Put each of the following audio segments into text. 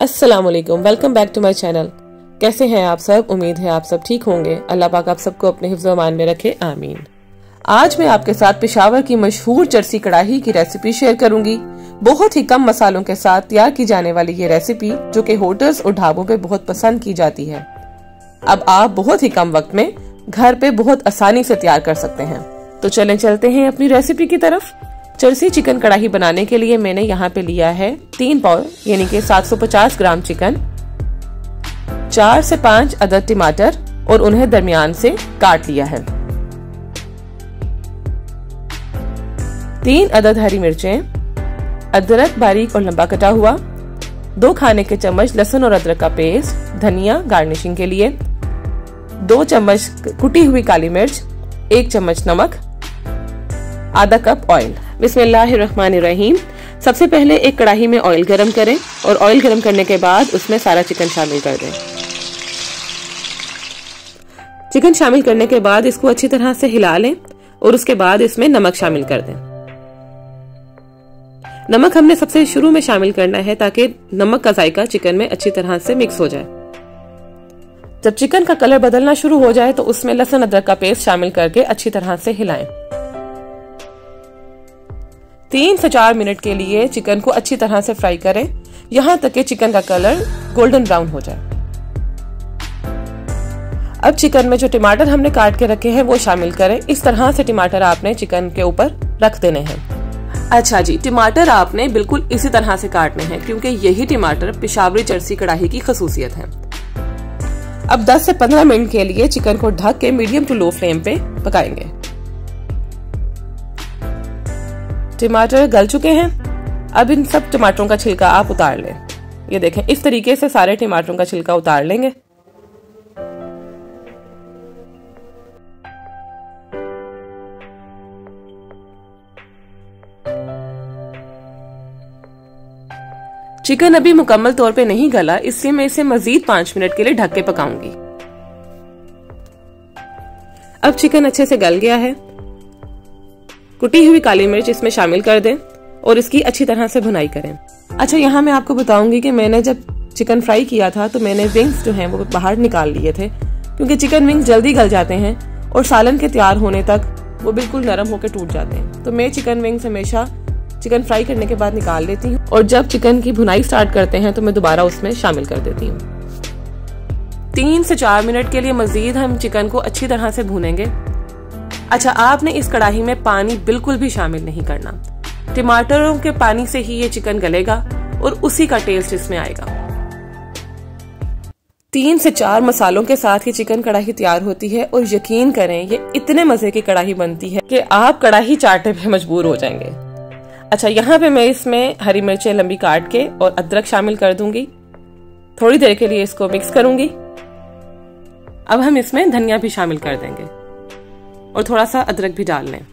अस्सलाम वालेकुम, welcome back to my channel. कैसे हैं आप सब? उम्मीद है आप सब ठीक होंगे। अल्लाह पाक आप सबको अपने हिफ्ज़ व अमान में रखे, आमीन। आज मैं आपके साथ पेशावर की मशहूर चरसी कढ़ाई की रेसिपी शेयर करूंगी। बहुत ही कम मसालों के साथ तैयार की जाने वाली ये रेसिपी जो कि होटल्स और ढाबों पे बहुत पसंद की जाती है। अब आप बहुत ही कम वक्त में घर पे बहुत आसानी से तैयार कर सकते हैं। तो चलें चलते हैं अपनी रेसिपी की तरफ। चरसी चिकन कढ़ाई बनाने के लिए मैंने यहाँ पे लिया है 3 पाव यानी कि 750 ग्राम चिकन, 4 से 5 अदद टमाटर और उन्हें दरमियान से काट लिया है, 3 अदद हरी मिर्चें, अदरक बारीक और लंबा कटा हुआ, 2 खाने के चम्मच लहसुन और अदरक का पेस्ट, धनिया गार्निशिंग के लिए, 2 चम्मच कुटी हुई काली मिर्च, 1 चम्मच नमक, आधा कप ऑयल। बिस्मिल्लाहिर्रहमानिर्रहीम। सबसे पहले एक कढ़ाई में ऑयल गरम करें और ऑयल गरम करने के बाद उसमें सारा चिकन शामिल कर दें। चिकन शामिल करने के बाद इसको अच्छी तरह से हिला लें और उसके बाद इसमें नमक शामिल कर दें। नमक हमने सबसे शुरू में शामिल करना है ताकि नमक का जायका चिकन में अच्छी तरह से मिक्स हो जाए। जब चिकन का कलर बदलना शुरू हो जाए तो उसमें लहसुन अदरक का पेस्ट शामिल करके अच्छी तरह से हिलाएं। 3 से 4 मिनट के लिए चिकन को अच्छी तरह से फ्राई करें, यहां तक कि चिकन का कलर गोल्डन ब्राउन हो जाए। अब चिकन में जो टमाटर हमने काट के रखे हैं वो शामिल करें। इस तरह से टमाटर आपने चिकन के ऊपर रख देने हैं। अच्छा जी, टमाटर आपने बिल्कुल इसी तरह से काटने हैं क्योंकि यही टमाटर पेशावरी चरसी कढ़ाई की खसूसियत है। अब 10 से 15 मिनट के लिए चिकन को ढक के मीडियम टू लो फ्लेम पे पकाएंगे। टमाटर गल चुके हैं। अब इन सब टमाटरों का छिलका आप उतार लें। ये देखें, इस तरीके से सारे टमाटरों का छिलका उतार लेंगे। चिकन अभी मुकम्मल तौर पे नहीं गला, इसलिए मैं इसे मजीद 5 मिनट के लिए ढक के पकाऊंगी। अब चिकन अच्छे से गल गया है। कुटी हुई काली मिर्च इसमें शामिल कर दें और इसकी अच्छी तरह से भुनाई करें। अच्छा, यहाँ मैं आपको बताऊंगी कि मैंने जब चिकन फ्राई किया था तो मैंने विंग्स जो हैं वो बाहर निकाल लिए थे क्योंकि चिकन विंग्स जल्दी गल जाते हैं और सालन के तैयार होने तक वो बिल्कुल नरम होकर टूट जाते हैं। तो मैं चिकन विंग्स हमेशा चिकन फ्राई करने के बाद निकाल लेती हूँ और जब चिकन की भुनाई स्टार्ट करते हैं तो मैं दोबारा उसमें शामिल कर देती हूँ। 3 से 4 मिनट के लिए मजीद हम चिकन को अच्छी तरह से भूनेंगे। अच्छा, आपने इस कढ़ाई में पानी बिल्कुल भी शामिल नहीं करना। टमाटरों के पानी से ही ये चिकन गलेगा और उसी का टेस्ट इसमें आएगा। 3 से 4 मसालों के साथ ये चिकन कढ़ाई तैयार होती है और यकीन करें ये इतने मजे की कढ़ाई बनती है कि आप कढ़ाई चाटने पे मजबूर हो जाएंगे। अच्छा, यहाँ पे मैं इसमें हरी मिर्चें लंबी काट के और अदरक शामिल कर दूंगी। थोड़ी देर के लिए इसको मिक्स करूंगी। अब हम इसमें धनिया भी शामिल कर देंगे और थोड़ा सा अदरक भी डाल लें।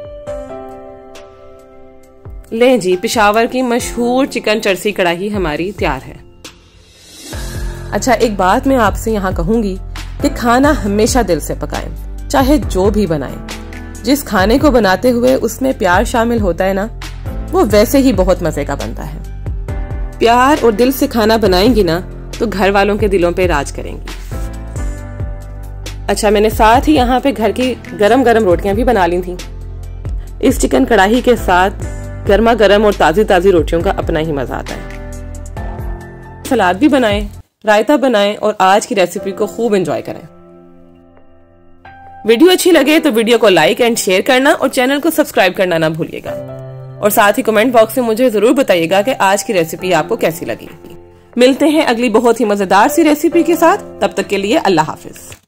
लें जी, पेशावर की मशहूर चिकन चरसी कढ़ाई हमारी तैयार है। अच्छा, एक बात मैं आपसे यहाँ कहूंगी कि खाना हमेशा दिल से पकाएं, चाहे जो भी बनाएं। जिस खाने को बनाते हुए उसमें प्यार शामिल होता है ना, वो वैसे ही बहुत मजे का बनता है। प्यार और दिल से खाना बनाएंगी ना तो घर वालों के दिलों पे राज करेंगी। अच्छा, मैंने साथ ही यहाँ पे घर की गरम गरम रोटियां भी बना ली थी। इस चिकन कढ़ाई के साथ गर्मा गर्म और ताजी ताजी रोटियों का अपना ही मजा आता है। सलाद भी बनाएं, रायता बनाएं और आज की रेसिपी को खूब एंजॉय करें। वीडियो अच्छी लगे तो वीडियो को लाइक एंड शेयर करना और चैनल को सब्सक्राइब करना ना भूलिएगा। और साथ ही कमेंट बॉक्स में मुझे जरूर बताइएगा कि आज की रेसिपी आपको कैसी लगी। मिलते हैं अगली बहुत ही मजेदार सी रेसिपी के साथ। तब तक के लिए अल्लाह हाफिज।